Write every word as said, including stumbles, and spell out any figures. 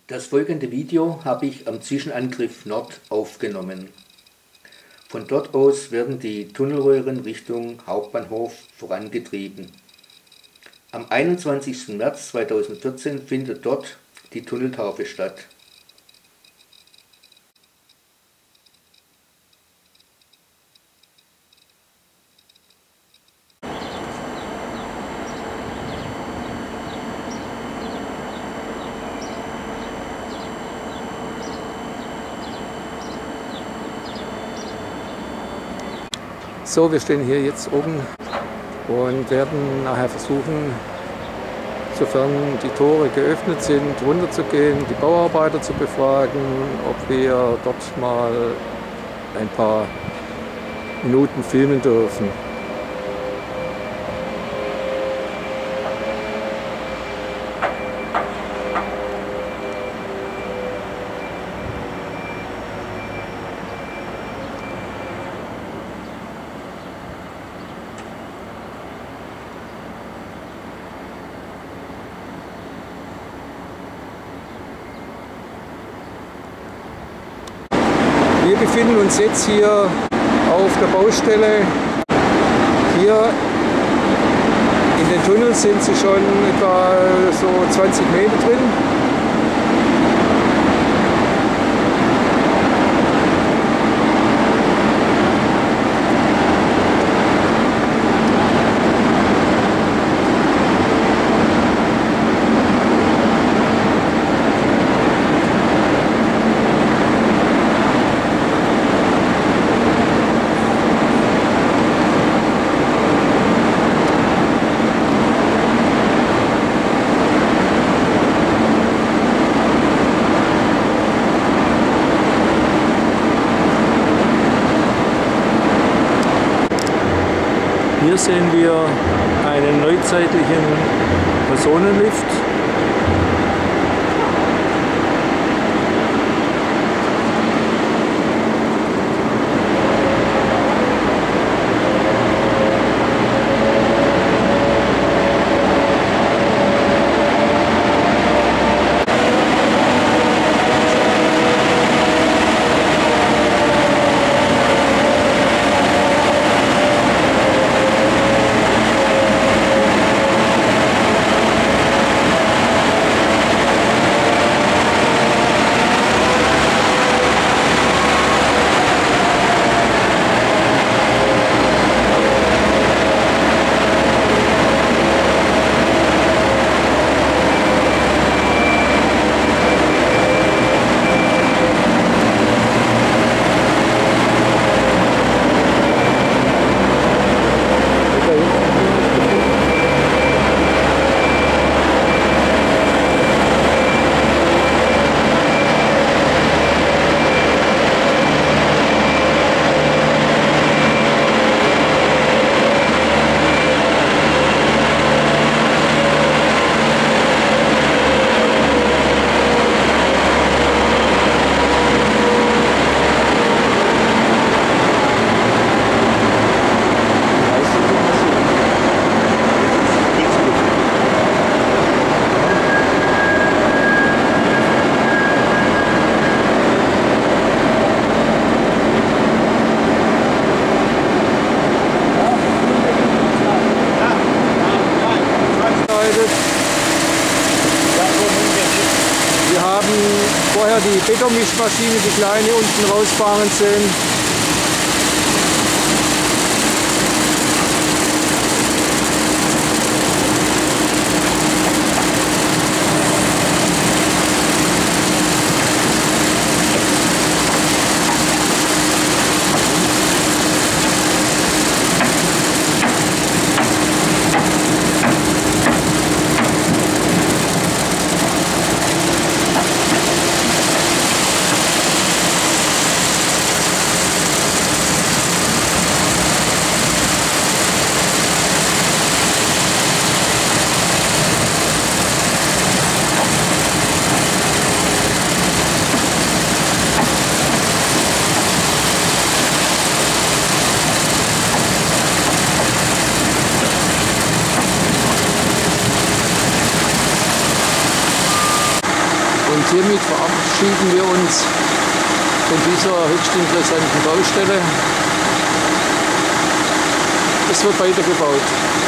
Das folgende Video habe ich am Zwischenangriff Nord aufgenommen. Von dort aus werden die Tunnelröhren Richtung Hauptbahnhof vorangetrieben. Am einundzwanzigsten März zweitausendvierzehn findet dort die Tunneltaufe statt. So, wir stehen hier jetzt oben und werden nachher versuchen, sofern die Tore geöffnet sind, runterzugehen, die Bauarbeiter zu befragen, ob wir dort mal ein paar Minuten filmen dürfen. Wir befinden uns jetzt hier auf der Baustelle. Hier in den Tunnels sind sie schon etwa so zwanzig Meter drin. Hier sehen wir einen neuzeitlichen Personenlift. Wir haben vorher die Betonmischmaschine, die kleine, unten rausfahren sehen. Und hiermit verabschieden wir uns von dieser höchst interessanten Baustelle. Es wird weitergebaut.